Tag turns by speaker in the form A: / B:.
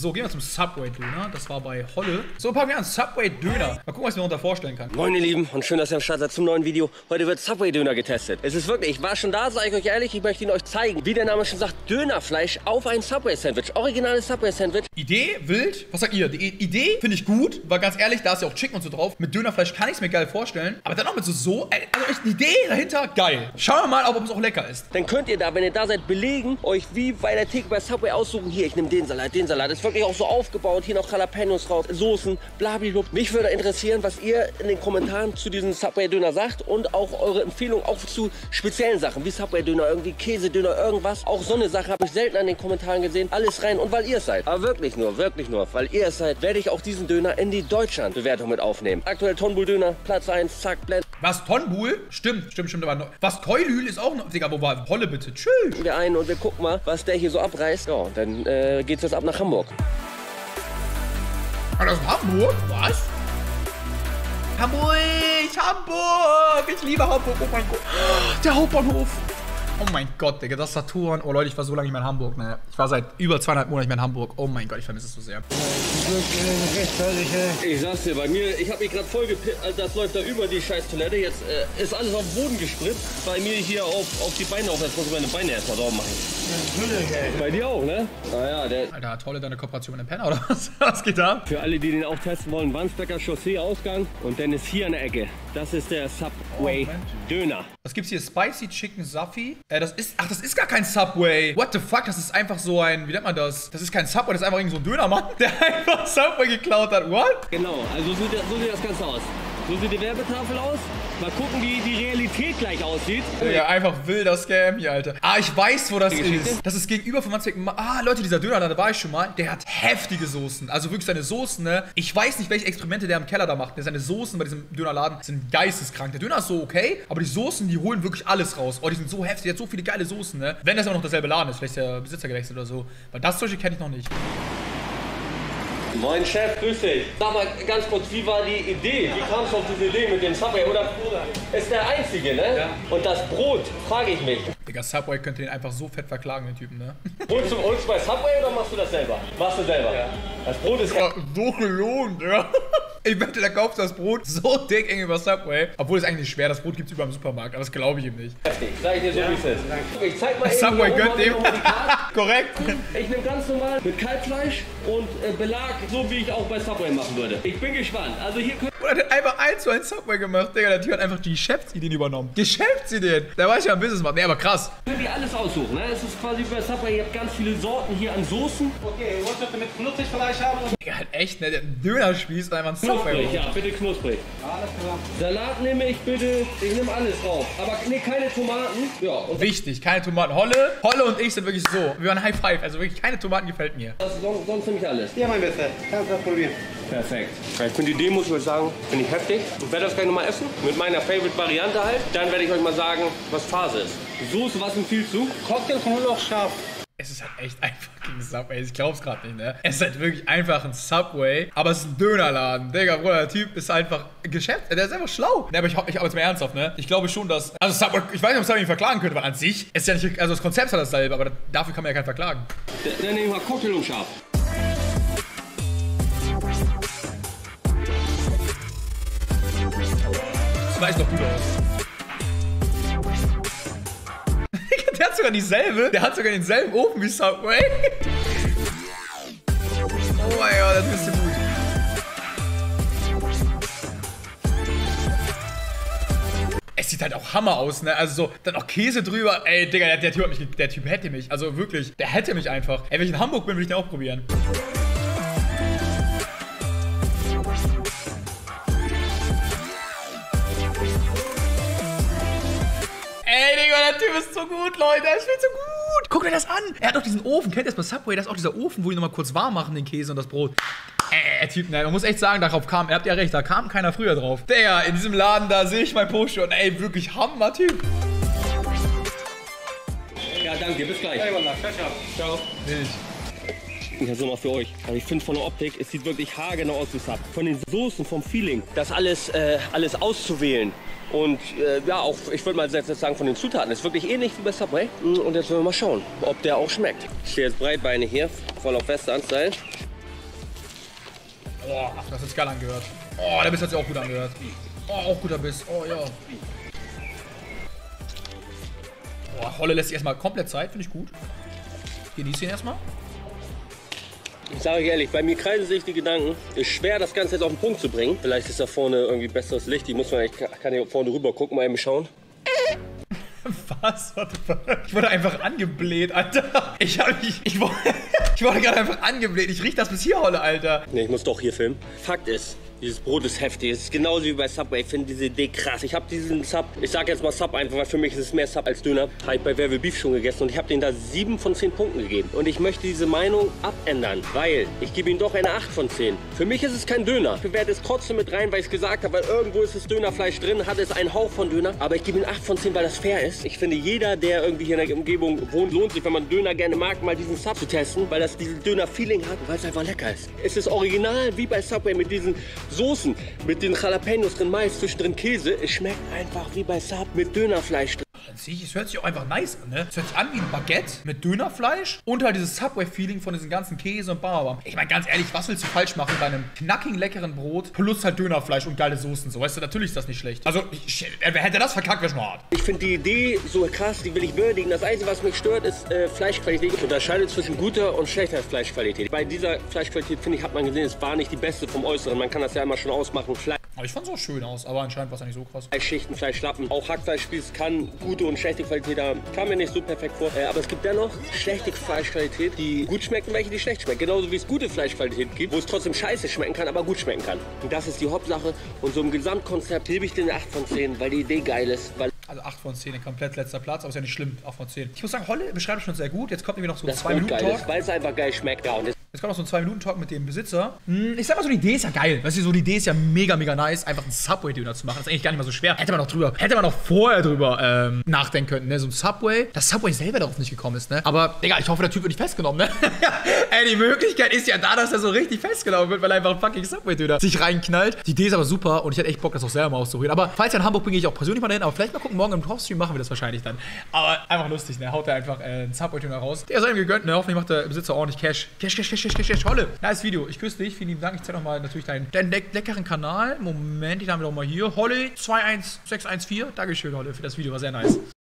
A: So, gehen wir zum Subway-Döner. Das war bei Holle. So, packen wir an Subway-Döner. Mal gucken, was ich mir darunter vorstellen kann.
B: Moin ihr Lieben und schön, dass ihr am Start seid zum neuen Video. Heute wird Subway-Döner getestet. Es ist wirklich, ich war schon da, sage ich euch ehrlich, ich möchte ihn euch zeigen. Wie der Name schon sagt, Dönerfleisch auf ein Subway-Sandwich. Originales Subway-Sandwich.
A: Idee, wild. Was sagt ihr? Die Idee finde ich gut, weil ganz ehrlich, da ist ja auch Chicken und so drauf. Mit Dönerfleisch kann ich es mir geil vorstellen. Aber dann auch mit also echt die Idee dahinter, geil. Schauen wir mal, ob es auch lecker ist.
B: Dann könnt ihr da, wenn ihr da seid, belegen, euch wie bei der Theke bei Subway aussuchen. Hier, ich nehme den Salat, den Salat. Ist wirklich auch so aufgebaut. Hier noch Jalapenos drauf, Soßen, blablabla. Mich würde interessieren, was ihr in den Kommentaren zu diesem Subway-Döner sagt und auch eure Empfehlung auch zu speziellen Sachen, wie Subway-Döner, irgendwie Käsedöner, irgendwas. Auch so eine Sache habe ich selten an den Kommentaren gesehen. Alles rein und weil ihr es seid. Aber wirklich nur, weil ihr es seid, werde ich auch diesen Döner in die Deutschland-Bewertung mit aufnehmen. Aktuell Tonbul-Döner, Platz 1, zack, blend.
A: Was, Tonbul? Stimmt. Aber noch. Was, Keulül ist auch noch. Digga, wo war Holle bitte? Tschüss.
B: Wir ein und wir gucken mal, was der hier so abreißt. Ja, und dann geht's jetzt ab nach Hamburg.
A: Ah, das ist Hamburg? Was? Hamburg! Ich liebe Hamburg. Oh mein Gott. Der Hauptbahnhof. Oh mein Gott, Digga, das Saturn. Oh Leute, ich war so lange nicht mehr in Hamburg, ne? Ich war seit über 2,5 Monaten nicht mehr in Hamburg. Oh mein Gott, ich vermisse es so sehr.
B: Ich sag's dir, bei mir, ich hab mich gerade voll gepippt, das läuft da über die scheiß Toilette. Jetzt ist alles auf den Boden gespritzt. Bei mir hier auf die Beine auf. Jetzt muss ich meine Beine erstmal sauber machen. Bei dir auch, ne? Naja, der...
A: Alter, tolle deine Kooperation mit dem Penner, oder was? Was geht da?
B: Für alle, die den auch testen wollen, Wandsbecker Chaussee Ausgang. Und dann ist hier an der Ecke. Das ist der Subway Döner.
A: Was gibt's hier? Spicy Chicken Safi? Das ist gar kein Subway. What the fuck? Das ist einfach so ein, wie nennt man das? Das ist kein Subway, das ist einfach irgend so ein Dönermann, der einfach Subway geklaut hat. What?
B: Genau, also so sieht das Ganze aus. So sieht die Werbetafel aus. Mal gucken, wie die Realität gleich aussieht.
A: Ja, einfach wilder Scam hier, Alter. Ah, ich weiß, wo das ist. Das ist gegenüber von Wandsbek. Ah, Leute, dieser Döner, da war ich schon mal. Der hat heftige Soßen. Also wirklich seine Soßen, ne? Ich weiß nicht, welche Experimente der im Keller da macht. Seine Soßen bei diesem Dönerladen sind geisteskrank. Der Döner ist so okay, aber die Soßen, die holen wirklich alles raus. Oh, die sind so heftig. Der hat so viele geile Soßen, ne? Wenn das immer noch derselbe Laden ist. Vielleicht ist der Besitzer gewechselt oder so. Weil das solche kenne ich noch nicht.
B: Moin Chef, grüß dich. Sag mal ganz kurz, wie war die Idee? Wie kam es auf diese Idee mit dem Subway? Oder ist der einzige, ne? Ja. Und das Brot, frage ich mich.
A: Digga, Subway könnte den einfach so fett verklagen, den Typen, ne?
B: Holst du bei Subway oder machst du das selber? Machst du selber? Ja. Das Brot ist
A: ja so gelohnt, ja. Ich wette, der kauft das Brot so dick eng über Subway. Obwohl es eigentlich nicht schwer, das Brot gibt es überall im Supermarkt, aber das glaube ich ihm nicht.
B: Heftig, sag ich dir so, wie es ist. Ich zeig mal eben
A: Subway gönnt dem. Korrekt.
B: Ich nehme ganz normal mit Kalbfleisch und Belag, so wie ich auch bei Subway machen würde. Ich bin gespannt. Also hier könnt
A: Oder der hat einfach 1:1 Subway gemacht, Digga. Der Typ hat einfach die Geschäftsideen übernommen. Geschäftsideen? Der weiß ja ein Business machen. Nee, aber krass.
B: Könnt ihr alles aussuchen, ne? Es ist quasi bei Subway, ihr habt ganz viele Sorten hier an Soßen.
C: Okay, ihr wollt mit Knusprigfleisch haben?
A: Digga, halt echt, ne? Der hat einen Dönerspieß und einfach ein Subway.
B: Knusprig, ja, bitte knusprig.
C: Alles klar.
B: Salat nehme ich bitte, ich nehme alles drauf. Aber nee, keine Tomaten. Ja, und
A: Wichtig, keine Tomaten. Holle und ich sind wirklich so. Wir waren High Five, also wirklich keine Tomaten gefällt mir.
B: sonst nehme ich alles.
C: Ja, mein Bester. Kannst du das probieren?
B: Perfekt. Ich finde die Demo, muss ich sagen, finde ich heftig. Ich werde das gleich nochmal essen. Mit meiner Favorite-Variante halt. Dann werde ich euch mal sagen, was Phase ist. Soße, was empfiehlst du?
C: Cocktail kommt noch scharf.
A: Es ist halt echt einfach gegen Subway. Ich glaub's gerade nicht, ne? Es ist halt wirklich einfach ein Subway, aber es ist ein Dönerladen. Digga, Bruder, der Typ ist einfach ein Geschäft. Der ist einfach schlau. Ne, aber ich habe jetzt mal ernsthaft, ne? Ich glaube schon, dass. Also Subway, ich weiß nicht, ob Subway ihn verklagen könnte, weil an sich ist ja nicht. Also das Konzept ist ja dasselbe, aber dafür kann man ja keinen verklagen.
B: Dann nehme ich mal Cocktail und scharf.
A: Das weiß doch gut aus. Der hat sogar dieselbe. Der hat sogar denselben Ofen wie Subway. Oh mein Gott, das bist du gut. Es sieht halt auch Hammer aus, ne? Also so, dann auch Käse drüber. Ey, Digga, der Typ hätte mich. Also wirklich, der hätte mich einfach. Ey, wenn ich in Hamburg bin, will ich den auch probieren. Ey, Digga, der Typ ist so gut, Leute. Er ist viel zu gut. Guckt euch das an. Er hat auch diesen Ofen. Kennt ihr das bei Subway? Das ist auch dieser Ofen, wo die nochmal kurz warm machen, den Käse und das Brot. Der Typ, ne, man muss echt sagen, darauf kam, ihr habt ja recht, da kam keiner früher drauf. Digga, in diesem Laden, da sehe ich mein Post und ey, wirklich Hammer-Typ.
B: Ja, danke, bis gleich.
C: Ciao.
B: Ich habe so noch für euch. Aber ich finde von der Optik, es sieht wirklich haargenau aus wie Sub. Von den Soßen, vom Feeling, das alles auszuwählen. Und ja, auch, ich würde mal jetzt sagen, von den Zutaten ist wirklich ähnlich wie bei Subway. Und jetzt wollen wir mal schauen, ob der auch schmeckt. Ich stehe jetzt breitbeinig hier, voll auf Western-Style.
A: Oh, das hat sich geil angehört. Oh, der Biss hat sich auch gut angehört. Oh, auch guter Biss. Oh, ja. Oh, Holle lässt sich erstmal komplett Zeit. Finde ich gut. Genieß ihn erstmal.
B: Ich sage euch ehrlich, bei mir kreisen sich die Gedanken. Ist schwer, das Ganze jetzt auf den Punkt zu bringen. Vielleicht ist da vorne irgendwie besseres Licht. Ich kann hier vorne rüber gucken, mal eben schauen.
A: Was? Ich wurde einfach angebläht, Alter. Ich wurde gerade einfach angebläht. Ich riech das bis hier, Holle, Alter.
B: Ne, ich muss doch hier filmen. Fakt ist, dieses Brot ist heftig. Es ist genauso wie bei Subway. Ich finde diese Idee krass. Ich habe diesen Sub, ich sage jetzt mal Sub einfach, weil für mich ist es mehr Sub als Döner. Habe ich bei Wer will Beef schon gegessen und ich habe denen da 7 von 10 Punkten gegeben. Und ich möchte diese Meinung abändern, weil ich gebe ihm doch eine 8 von 10. Für mich ist es kein Döner. Ich bewerte es trotzdem mit rein, weil ich es gesagt habe, weil irgendwo ist das Dönerfleisch drin, hat es einen Hauch von Döner. Aber ich gebe ihm 8 von 10, weil das fair ist. Ich finde, jeder, der irgendwie hier in der Umgebung wohnt, lohnt sich, wenn man Döner gerne mag, mal diesen Sub zu testen, weil das diesen Döner-Feeling hat und weil es einfach lecker ist. Es ist original wie bei Subway mit diesen Soßen, mit den Jalapenos drin, Mais, zwischendrin Käse. Es schmeckt einfach wie bei Sub mit Dönerfleisch drin.
A: Es hört sich auch einfach nice an, ne? Es hört sich an wie ein Baguette mit Dönerfleisch und halt dieses Subway-Feeling von diesen ganzen Käse und Bam. Ich meine, ganz ehrlich, was willst du falsch machen bei einem knackigen, leckeren Brot plus halt Dönerfleisch und geile Soßen? So, weißt du, natürlich ist das nicht schlecht. Also, wer hätte das verkackt, wäre schon hart.
B: Ich finde die Idee so krass, die will ich würdigen. Das Einzige, was mich stört, ist Fleischqualität. Ich unterscheide zwischen guter und schlechter Fleischqualität. Bei dieser Fleischqualität, finde ich, hat man gesehen, es war nicht die beste vom Äußeren. Man kann das ja immer schon ausmachen.
A: Aber ich fand es auch schön aus, aber anscheinend war es ja nicht so krass.
B: Fleischschichten, Fleischlappen. Auch Hackfleischspieß kann gute und schlechte Qualität haben. Kam mir nicht so perfekt vor. Aber es gibt dennoch schlechte Fleischqualität, die gut schmecken, welche die schlecht schmecken. Genauso wie es gute Fleischqualität gibt, wo es trotzdem scheiße schmecken kann, aber gut schmecken kann. Und das ist die Hauptsache. Und so im Gesamtkonzept gebe ich den 8 von 10, weil die Idee geil ist. Weil
A: also 8 von 10, komplett letzter Platz, aber ist ja nicht schlimm, 8 von 10. Ich muss sagen, Holle beschreibt schon sehr gut. Jetzt kommt nämlich noch so ein 2-Minuten-Talk.
B: Weil es einfach geil schmeckt. Ja, und
A: jetzt kommt noch so ein 2-Minuten-Talk mit dem Besitzer. Ich sag mal so, die Idee ist ja geil. Weißt du, so die Idee ist ja mega, mega nice, einfach einen Subway-Döner zu machen. Das ist eigentlich gar nicht mal so schwer. Hätte man noch vorher drüber nachdenken können, ne? So ein Subway. Dass Subway selber darauf nicht gekommen ist, ne? Aber, Digga, ich hoffe, der Typ wird nicht festgenommen, ne? Ey, die Möglichkeit ist ja da, dass er so richtig festgenommen wird, weil er einfach ein fucking Subway-Döner sich reinknallt. Die Idee ist aber super und ich hätte echt Bock, das auch selber mal auszuprobieren. Aber falls er in Hamburg bin, gehe ich auch persönlich mal dahin. Aber vielleicht mal gucken, morgen im Kochstream machen wir das wahrscheinlich dann. Aber einfach lustig, ne? Haut er einfach einen Subway-Döner raus. Der ist ihm gegönnt, ne? Hoffentlich macht der Besitzer ordentlich Cash. Cash. Holle. Nice Video. Ich küsse dich. Vielen lieben Dank. Ich zeige nochmal natürlich deinen leckeren Kanal. Moment, den haben wir doch mal hier. Holle 21614. Dankeschön, Holle, für das Video. War sehr nice.